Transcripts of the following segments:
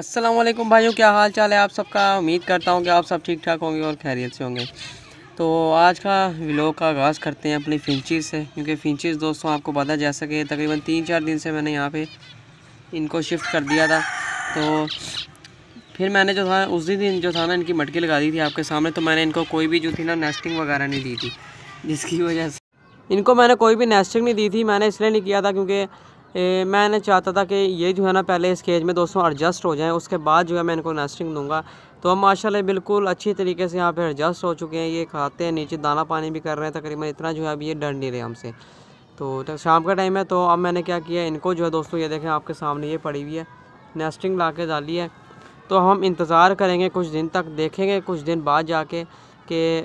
अस्सलाम वालेकुम भाइयों, क्या हाल चाल है आप सबका। उम्मीद करता हूँ कि आप सब ठीक ठाक होंगे और खैरियत से होंगे। तो आज का व्लॉग का आगाज़ करते हैं अपनी फिंचीज़ से, क्योंकि फिंचीज़ दोस्तों आपको पता जैसा कि तकरीबन 3-4 दिन से मैंने यहाँ पे इनको शिफ्ट कर दिया था। तो फिर मैंने जो था उस दिन जो था ना इनकी मटकी लगा दी थी आपके सामने। तो मैंने इनको कोई भी जो थी ना नेस्टिंग वगैरह नहीं दी थी, जिसकी वजह से इनको मैंने कोई भी नेस्टिंग नहीं दी थी। मैंने इसलिए नहीं किया था क्योंकि मैंने चाहता था कि ये जो है ना पहले इस केज में दोस्तों एडजस्ट हो जाएं, उसके बाद जो है मैं इनको नेस्टिंग दूंगा। तो हम माशाल्लाह बिल्कुल अच्छी तरीके से यहाँ पे एडजस्ट हो चुके हैं। ये खाते हैं, नीचे दाना पानी भी कर रहे हैं तकरीबन इतना जो है अभी ये डर नहीं रहे हमसे। तो शाम का टाइम है, तो अब मैंने क्या किया, इनको जो है दोस्तों ये देखें आपके सामने ये पड़ी हुई है, नेस्टिंग ला के डाली है। तो हम इंतज़ार करेंगे कुछ दिन तक, देखेंगे कुछ दिन बाद जाके कि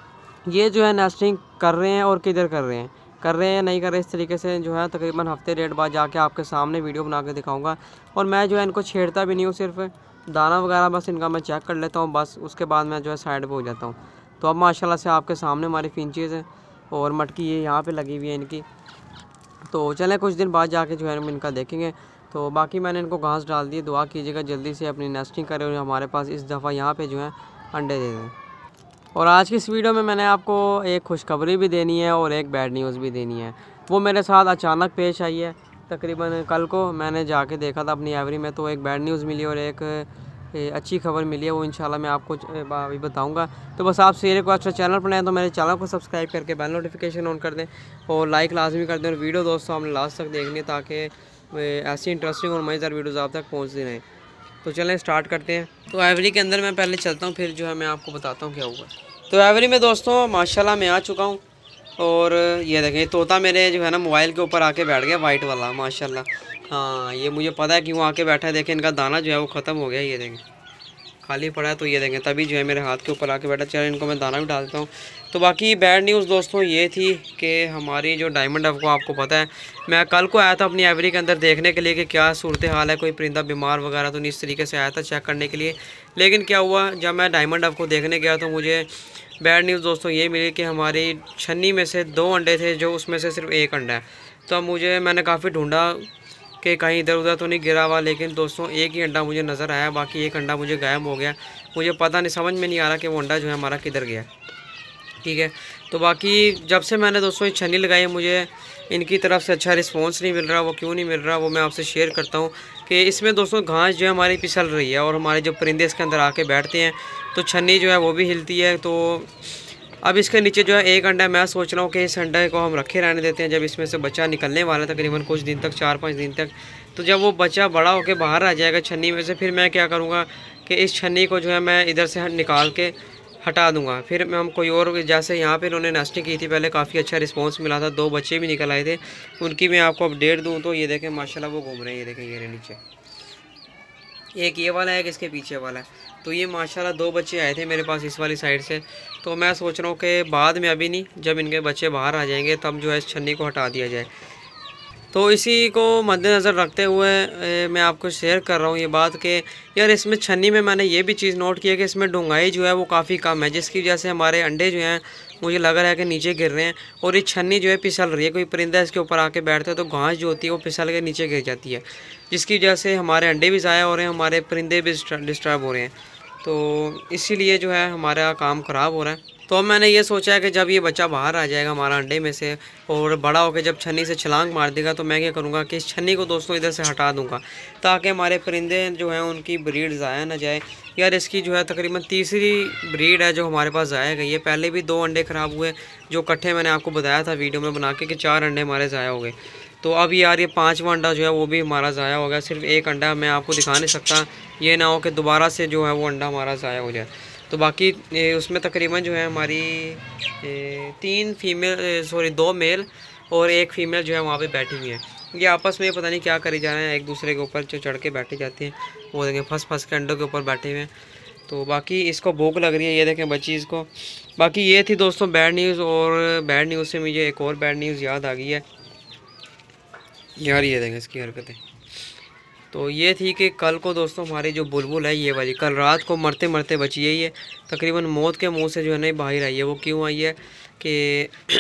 ये जो है नेस्टिंग कर रहे हैं और किधर कर रहे हैं या नहीं कर रहे। इस तरीके से जो है तकरीबन हफ्ते डेढ़ बाद जाके आपके सामने वीडियो बना के दिखाऊंगा। और मैं जो है इनको छेड़ता भी नहीं हूँ, सिर्फ दाना वगैरह बस इनका मैं चेक कर लेता हूँ, बस उसके बाद मैं जो है साइड पे हो जाता हूँ। तो अब माशाल्लाह से आपके सामने हमारी फिंचीज़ हैं और मटकी ये यहाँ पर लगी हुई है इनकी। तो चलें कुछ दिन बाद जाके जो है हम इनका देखेंगे। तो बाकी मैंने इनको घास डाल दी। दुआ कीजिएगा जल्दी से अपनी नेस्टिंग करें और हमारे पास इस दफ़ा यहाँ पे जो है अंडे दे दें। और आज की इस वीडियो में मैंने आपको एक खुशखबरी भी देनी है और एक बैड न्यूज़ भी देनी है। वो मेरे साथ अचानक पेश आई है। तकरीबन कल को मैंने जाके देखा था अपनी एवरी में, तो एक बैड न्यूज़ मिली और एक अच्छी खबर मिली है। वो इंशाल्लाह मैं आपको अभी बताऊंगा। तो बस आपसे ये रिक्वेस्ट है, चैनल पर नए तो मेरे चैनल को सब्सक्राइब करके बेल नोटिफिकेशन ऑन कर दें और लाइक लाजमी कर दें। और वीडियो दोस्तों हमने लास्ट तक देखनी है ताकि ऐसी इंटरेस्टिंग और मज़ेदार वीडियोज़ आप तक पहुँचती रहें। तो चलें स्टार्ट करते हैं। तो एवरी के अंदर मैं पहले चलता हूँ, फिर जो है मैं आपको बताता हूँ क्या हुआ। तो एवरी में दोस्तों माशाल्लाह मैं आ चुका हूँ और ये देखें तोता मेरे जो है ना मोबाइल के ऊपर आके बैठ गया, वाइट वाला माशाल्लाह। हाँ ये मुझे पता है क्यों आके बैठा है। देखें इनका दाना जो है वो ख़त्म हो गया, ये देखें खाली पड़ा है। तो ये देखें तभी जो है मेरे हाथ के ऊपर आके बैठा। चलो इनको मैं दाना भी डालता हूँ। तो बाकी बैड न्यूज़ दोस्तों ये थी कि हमारी जो डायमंड डव को आपको पता है, मैं कल को आया था अपनी एवरी के अंदर देखने के लिए कि क्या सूरत हाल है, कोई परिंदा बीमार वगैरह तो नहीं, इस तरीके से आया था चेक करने के लिए। लेकिन क्या हुआ, जब मैं डायमंड डव को देखने गया तो मुझे बैड न्यूज़ दोस्तों ये मिली कि हमारी छन्नी में से 2 अंडे थे, जो उसमें से सिर्फ 1 अंडा है। तो मैंने काफ़ी ढूंढा कि कहीं इधर उधर तो नहीं गिरा हुआ, लेकिन दोस्तों एक ही अंडा मुझे नज़र आया, बाकी एक अंडा मुझे गायब हो गया। मुझे पता नहीं, समझ में नहीं आ रहा कि वो अंडा जो है हमारा किधर गया। ठीक है, तो बाकी जब से मैंने दोस्तों ये छन्नी लगाई है, मुझे इनकी तरफ से अच्छा रिस्पांस नहीं मिल रहा। वो क्यों नहीं मिल रहा वो मैं आपसे शेयर करता हूँ कि इसमें दोस्तों घास जो है हमारी फिसल रही है और हमारे जो परिंदे इसके अंदर आके बैठते हैं तो छन्नी जो है वो भी हिलती है। तो अब इसके नीचे जो है 1 अंडा है। मैं सोच रहा हूँ कि इस अंडे को हम रखे रहने देते हैं। जब इसमें से बच्चा निकलने वाला है तकरीबन कुछ दिन तक, 4-5 दिन तक, तो जब वो बच्चा बड़ा होकर बाहर आ जाएगा छन्नी में से, फिर मैं क्या करूँगा कि इस छन्नी को जो है मैं इधर से निकाल के हटा दूंगा। फिर हम कोई और, जैसे यहाँ पे इन्होंने नेस्टिंग की थी पहले, काफ़ी अच्छा रिस्पांस मिला था, 2 बच्चे भी निकल आए थे। उनकी मैं आपको अपडेट दूँ तो ये देखें माशाल्लाह वो घूम रहे हैं, ये देखें ये नीचे, एक ये वाला है, एक इसके पीछे वाला है। तो ये माशाल्लाह 2 बच्चे आए थे मेरे पास इस वाली साइड से। तो मैं सोच रहा हूँ कि बाद में, अभी नहीं, जब इनके बच्चे बाहर आ जाएंगे तब जो है इस छन्नी को हटा दिया जाए। तो इसी को मद्देनज़र रखते हुए मैं आपको शेयर कर रहा हूँ ये बात कि यार इसमें छन्नी में मैंने ये भी चीज़ नोट की है कि इसमें डूंगाई जो है वो काफ़ी कम है, जिसकी वजह से हमारे अंडे जो हैं मुझे लग रहा है कि नीचे गिर रहे हैं और ये छन्नी जो है फिसल रही है। कोई परिंदा इसके ऊपर आके बैठता है तो घास जो होती है वो फिसल के नीचे गिर जाती है, जिसकी वजह से हमारे अंडे भी ज़ाया हो रहे हैं, हमारे परिंदे भी डिस्टर्ब हो रहे हैं। तो इसीलिए जो है हमारा काम ख़राब हो रहा है। तो अब मैंने ये सोचा है कि जब ये बच्चा बाहर आ जाएगा हमारा अंडे में से और बड़ा होकर जब छन्नी से छलांग मार देगा, तो मैं क्या करूँगा कि इस छन्नी को दोस्तों इधर से हटा दूँगा ताकि हमारे परिंदे जो हैं उनकी ब्रीड ज़ाया ना जाए। यार इसकी जो है तकरीबन तीसरी ब्रीड है जो हमारे पास ज़ाया गई है। पहले भी 2 अंडे ख़राब हुए जो इकट्ठे मैंने आपको बताया था वीडियो में बना के कि 4 अंडे हमारे ज़ाया हो गए। तो अब यार ये 5वां अंडा जो है वो भी हमारा ज़ाया हो गया। सिर्फ 1 अंडा मैं आपको दिखा नहीं सकता, ये ना हो कि दोबारा से जो है वो अंडा हमारा ज़ाया हो जाए। तो बाकी उसमें तकरीबन जो है हमारी 2 मेल और 1 फीमेल जो है वहाँ पे बैठी हुई है। ये आपस में पता नहीं क्या करी जा रहे हैं, एक दूसरे के ऊपर जो चढ़ के बैठे जाते हैं, वो देखें फंस के अंडों के ऊपर बैठे हुए हैं। तो बाकी इसको भूख लग रही है, ये देखें बच्ची इसको। बाकी ये थी दोस्तों बैड न्यूज़, और बैड न्यूज़ से मुझे एक और बैड न्यूज़ याद आ गई है यार, ये देखें इसकी हरकतें। तो ये थी कि कल को दोस्तों हमारी जो बुलबुल है ये वाली, कल रात को मरते मरते बची है। ये तकरीबन मौत के मुंह से जो है ना बाहर आई है। वो क्यों आई है कि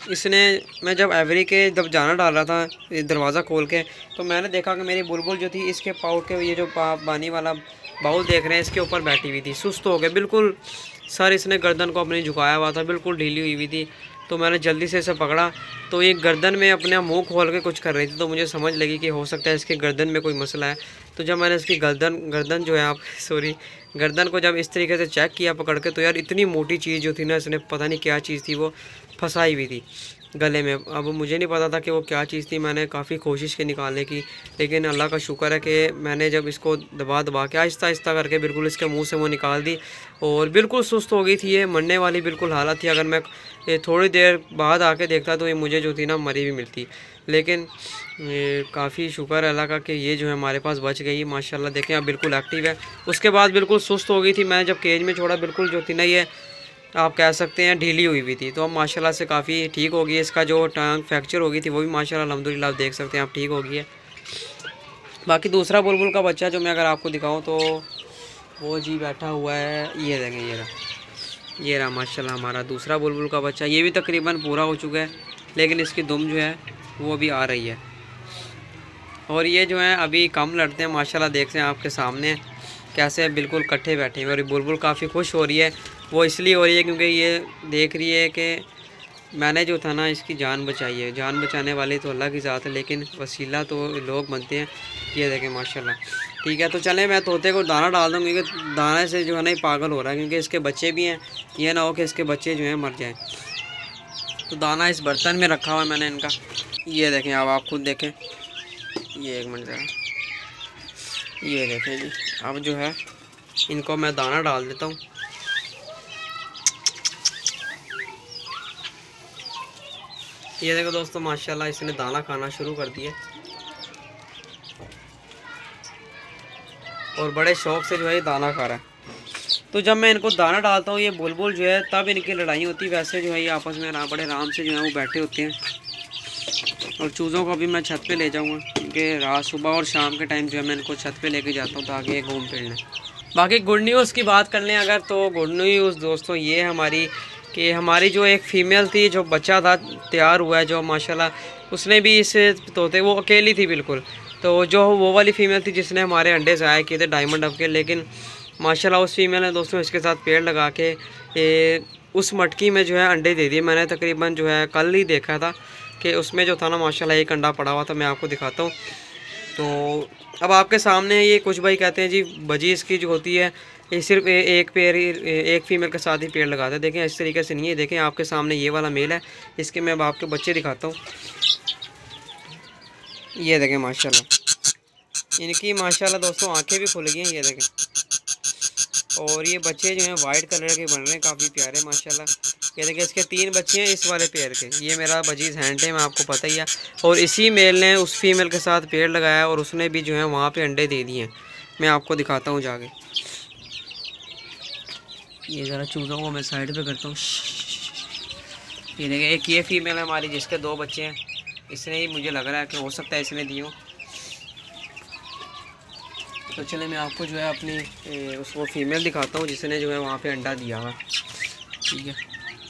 इसने, मैं जब एवरी के जब जाना डाल रहा था दरवाज़ा खोल के, तो मैंने देखा कि मेरी बुलबुल जो थी इसके पाउट के ये जो पानी वाला बाउल देख रहे हैं इसके ऊपर बैठी हुई थी, सुस्त हो गए बिल्कुल। सर इसने गर्दन को अपनी झुकाया हुआ था, बिल्कुल ढीली हुई थी। तो मैंने जल्दी से इसे पकड़ा, तो ये गर्दन में अपने मुंह खोल के कुछ कर रही थी, तो मुझे समझ लगी कि हो सकता है इसके गर्दन में कोई मसला है। तो जब मैंने इसकी गर्दन जो है आप सॉरी गर्दन को जब इस तरीके से चेक किया पकड़ के, तो यार इतनी मोटी चीज़ जो थी ना, इसने पता नहीं क्या चीज़ थी वो फंसाई हुई थी गले में। अब मुझे नहीं पता था कि वो क्या चीज़ थी, मैंने काफ़ी कोशिश की निकालने की, लेकिन अल्लाह का शुक्र है कि मैंने जब इसको दबा दबा के आहिस्ता आहिस्ता करके बिल्कुल इसके मुंह से वो निकाल दी, और बिल्कुल सुस्त हो गई थी ये, मरने वाली बिल्कुल हालत थी। अगर मैं थोड़ी देर बाद आके देखता तो ये मुझे जो थी ना मरी भी मिलती, लेकिन काफ़ी शुक्र है अल्लाह का कि ये जो है हमारे पास बच गई माशाल्लाह। देखें अब बिल्कुल एक्टिव है। उसके बाद बिल्कुल सुस्त हो गई थी, मैं जब केज में छोड़ा बिल्कुल जो थी ना ये आप कह सकते हैं ढीली हुई भी थी। तो अब माशाल्लाह से काफ़ी ठीक हो गई है। इसका जो टांग फ्रैक्चर हो गई थी वो भी माशाल्लाह अल्हम्दुलिल्लाह आप देख सकते हैं आप ठीक हो गई है। बाकी दूसरा बुलबुल का बच्चा जो मैं अगर आपको दिखाऊं तो वो जी बैठा हुआ है, ये देखें, ये रहा माशाल्लाह हमारा दूसरा बुलबुल का बच्चा। ये भी तकरीबन पूरा हो चुका है, लेकिन इसकी दुम जो है वो भी आ रही है। और ये जो है अभी कम लड़ते हैं माशाल्लाह, देखते हैं आपके सामने कैसे बिल्कुल इकट्ठे बैठे हैं। और बुलबुल काफ़ी खुश हो रही है, वो इसलिए हो रही है क्योंकि ये देख रही है कि मैंने जो था ना इसकी जान बचाई है। जान बचाने वाली तो अल्लाह की ज़ात है, लेकिन वसीला तो लोग बनते हैं। ये देखें माशाल्लाह। ठीक है, तो चलें मैं तोते को दाना डाल दूँ, क्योंकि दाने से जो है ना ये पागल हो रहा है, क्योंकि इसके बच्चे भी हैं, ये ना हो कि इसके बच्चे जो हैं मर जाएँ। तो दाना इस बर्तन में रखा हुआ है मैंने इनका, ये देखें, अब आप खुद देखें। ये एक मिनट ज़रा, ये देखें जी। अब जो है इनको मैं दाना डाल देता हूँ। ये देखो दोस्तों माशाल्लाह इसने दाना खाना शुरू कर दिया, और बड़े शौक से जो है ये दाना खा रहा है। तो जब मैं इनको दाना डालता हूँ ये बुलबुल जो है तब इनकी लड़ाई होती है। वैसे जो है ये आपस में बड़े आराम से जो है वो बैठे होते हैं। और चूज़ों को अभी मैं छत पे ले जाऊँगा, क्योंकि रात सुबह और शाम के टाइम जो है मैं इनको छत पे लेके जाता हूँ ताकि ये घूम फिर लें। बाकी गुड न्यूज़ की बात कर लें अगर, तो गुड न्यूज़ दोस्तों ये हमारी कि हमारी जो एक फ़ीमेल थी, जो बच्चा था तैयार हुआ है जो माशाल्लाह, उसने भी इस तोते, वो अकेली थी बिल्कुल। तो जो वो वाली फ़ीमेल थी जिसने हमारे अंडे ज़ाया किए थे डायमंड अप के, लेकिन माशाल्लाह उस फीमेल ने दोस्तों इसके साथ पेड़ लगा के उस मटकी में जो है अंडे दे दिए। मैंने तकरीबन जो है कल ही देखा था कि उसमें जो था ना माशाल्लाह एक अंडा पड़ा हुआ था। मैं आपको दिखाता हूँ। तो अब आपके सामने ये कुछ भाई कहते हैं जी बजी इसकी जो होती है ये सिर्फ एक पेड़ ही, एक फीमेल के साथ ही पेड़ लगाते हैं। देखें इस तरीके से नहीं है। देखें आपके सामने ये वाला मेल है, इसके मैं अब आपके बच्चे दिखाता हूँ। ये देखें माशाल्लाह इनकी माशाल्लाह दोस्तों आंखें भी खुल गई हैं, ये देखें। और ये बच्चे जो हैं वाइट कलर के बन रहे हैं, काफ़ी प्यारे माशाल्लाह। ये देखें इसके 3 बच्चे हैं इस वाले पेड़ के। ये मेरा बजीज़ हैंड है, मैं आपको पता ही है। और इसी मेल ने उस फीमेल के साथ पेड़ लगाया और उसने भी जो है वहाँ पे अंडे दे दिए हैं। मैं आपको दिखाता हूँ जाके। ये ज़रा चूज़ों को मैं साइड पे करता हूँ। ये देखें एक ये फीमेल है हमारी जिसके 2 बच्चे हैं। इसने ही मुझे लग रहा है कि हो सकता है इसने दिए हो। तो चले मैं आपको जो है अपनी उस वो फीमेल दिखाता हूँ जिसने जो है वहाँ पे अंडा दिया हुआ। ठीक है,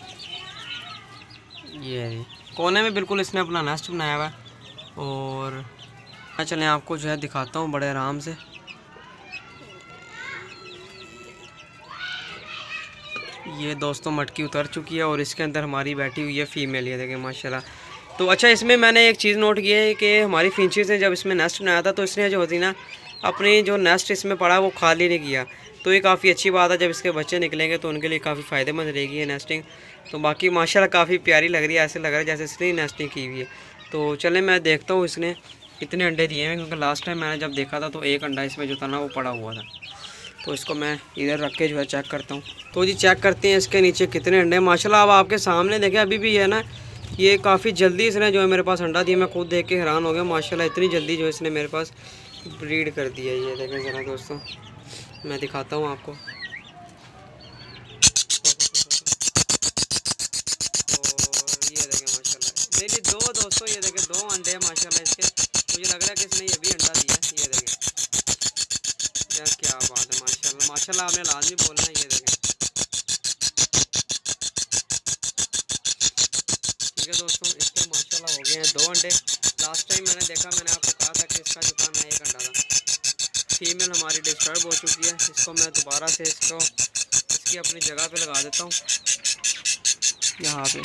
ये कोने में बिल्कुल इसने अपना नेस्ट बनाया हुआ है। और चलें आपको जो है दिखाता हूँ बड़े आराम से। ये दोस्तों मटकी उतर चुकी है और इसके अंदर हमारी बैठी हुई है फ़ीमेल। ये देखें माशाल्लाह। तो अच्छा इसमें मैंने एक चीज़ नोट की है कि हमारी फिंचेस ने जब इसमें नेस्ट बनाया था तो इसने जो होती ना अपनी जो नेस्ट इसमें पड़ा वो खाली नहीं किया। तो ये काफ़ी अच्छी बात है, जब इसके बच्चे निकलेंगे तो उनके लिए काफ़ी फ़ायदेमंद रहेगी ये नेस्टिंग। तो बाकी माशाल्लाह काफ़ी प्यारी लग रही है, ऐसे लग रहा है जैसे इसने नेस्टिंग की हुई है। तो चले मैं देखता हूँ इसने कितने अंडे दिए हैं, क्योंकि लास्ट टाइम मैंने जब देखा था तो एक अंडा इसमें जो था ना वो पड़ा हुआ था। तो इसको मैं इधर रख के जो है चेक करता हूँ। तो जी चेक करते हैं इसके नीचे कितने अंडे माशाल्लाह। अब आपके सामने देखें अभी भी है ना, ये काफ़ी जल्दी इसने जो है मेरे पास अंडा दिया। मैं खुद देख के हैरान हो गया माशाल्लाह, इतनी जल्दी जो इसने मेरे पास ब्रीड कर दिया। ये देखें ज़रा दोस्तों, मैं दिखाता हूँ आपको। और ये देखें माशाल्लाह डेली 2 दोस्तों, ये देखें 2 अंडे माशाल्लाह इसके। मुझे लग रहा है कि इसने ये भी अंडा दिया है। ये देखें यार क्या बात है माशाल्लाह, माशाल्लाह आपने लाजमी बोलना है। ये देखें ठीक है दोस्तों, 2 अंडे। लास्ट टाइम मैंने देखा, मैंने आपको कहा था कि इसका जो था ना 1 अंडा था। फीमेल हमारी डिस्टर्ब हो चुकी है, इसको मैं दोबारा से इसकी अपनी जगह पे लगा देता हूँ। यहाँ पे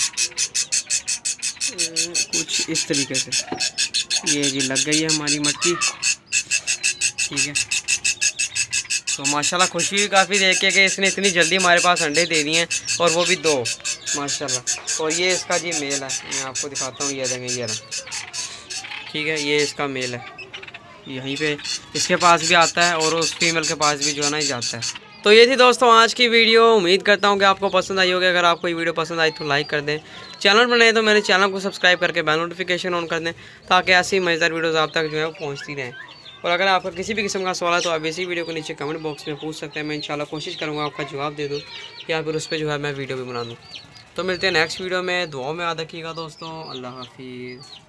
कुछ इस तरीके से ये जी लग गई है हमारी मटकी, ठीक है। तो माशाल्लाह खुशी हुई काफ़ी देख के कि इसने इतनी जल्दी हमारे पास अंडे दे दिए हैं, और वो भी 2 माशाल्लाह। और ये इसका जी मेल है, मैं आपको दिखाता हूँ, ये देखें ये रहा, ठीक है। ये इसका मेल है, यहीं पे इसके पास भी आता है और उस फीमेल के पास भी जो है ना जाता है। तो ये थी दोस्तों आज की वीडियो। उम्मीद करता हूँ कि आपको पसंद आई होगी। अगर आपको ये वीडियो पसंद आई तो लाइक कर दें, चैनल पर नए तो मेरे चैनल को सब्सक्राइब करके बेल नोटिफिकेशन ऑन कर दें, ताकि ऐसी मज़ेदार वीडियोज़ आप तक जो है वो पहुँचती रहें। और अगर आपका किसी भी किस्म का सवाल है तो आप इसी वीडियो को नीचे कमेंट बॉक्स में पूछ सकते हैं। मैं इंशाल्लाह कोशिश करूँगा आपका जवाब दे दूँ, या फिर उस पर जो है मैं वीडियो भी बना दूँ। तो मिलते हैं नेक्स्ट वीडियो में, दुआ में याद रखिएगा दोस्तों। अल्लाह हाफिज़।